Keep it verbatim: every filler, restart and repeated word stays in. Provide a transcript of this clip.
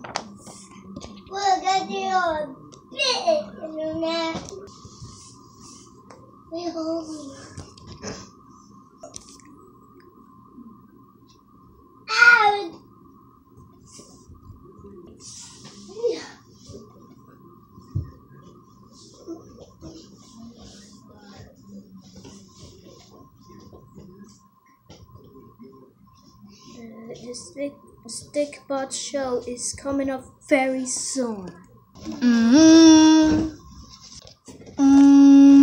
We're gonna do a bit in there. We're home. Out. The Stick StikBot show is coming up very soon. Mm-hmm. Mm-hmm.